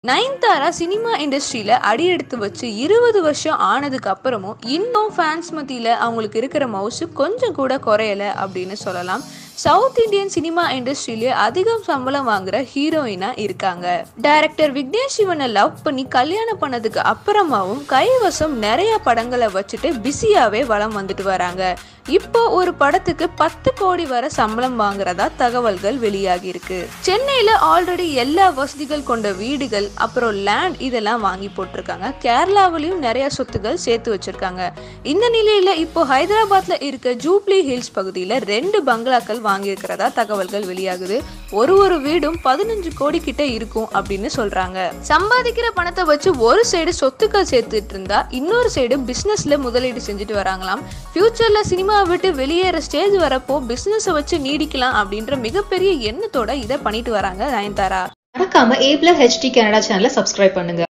Nayanthara cinema இண்டஸ்ட்ரியில அடியெடுத்து வச்சு 20 வருஷம் ஆனதுக்கு அப்புறமும் இன்னும் ஃபேன்ஸ் மத்தியில அவங்களுக்கு இருக்கிற மவுசு கொஞ்சம் கூட குறையல அப்படின்னு சொல்லலாம். சவுத் இந்தியன் சினிமா இண்டஸ்ட்ரியிலே அதிகம் சம்பளம் வாங்குற ஹீரோயினா இருக்காங்க. டைரக்டர் விக்னேஷ் சிவனை லவ் பண்ணி கல்யாணம் பண்ணதுக்கு அப்புறமாவும் கைவசம் நிறைய படங்களை வச்சுட்டு பிஸியாவே வலம் வந்துட்டு வராங்க. இப்போ ஒரு படத்துக்கு 10 கோடி வரை சம்பளம் வாங்குறதா தகவல்கள் வெளியாகி இருக்கு. சென்னையில ஆல்ரெடி எல்லா வசதிகள் கொண்ட வீடுகள், அப்புறம் லேண்ட் இதெல்லாம் வாங்கி போட்டிருக்காங்க. கேரளாவிலையும் நிறைய சொத்துகள் சேர்த்து வச்சிருக்காங்க. இந்த நிலையில இப்போ ஹைதராபாத்ல இருக்க ஜூப்ளி ஹில்ஸ் பகுதியில 2 பங்களாக்கள் வாங்கியிருக்கிறதா தகவல்கள் வெளியாகுது. ஒரு வீடும் 15 கோடி கிட்ட இருக்கும் அப்படின்னு சொல்றாங்க. சம்பாதிக்கிற பணத்தை வச்சு ஒரு சைடு சொத்துக்கள் சேர்த்துட்டு இருந்தா இன்னொரு சைடு பிசினஸ்ல முதலீடு செஞ்சுட்டு வராங்களாம். ஃபியூச்சர்ல சினிமா விட்டு வெளியேற ஸ்டேஜ் வரப்போ பிசினஸ் வச்சு நீடிக்கலாம் அப்படின்ற மிகப்பெரிய எண்ணத்தோட இதை பண்ணிட்டு வராங்க நயன்தாரா. மறக்காம A+ HD கனடா சேனலை சப்ஸ்கிரைப் பண்ணுங்க.